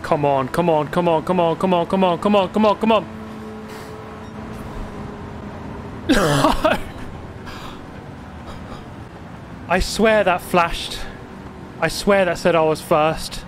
Come on, come on, come on, come on, come on, come on, come on, come on, come on. I swear that flashed. I swear that said I was first.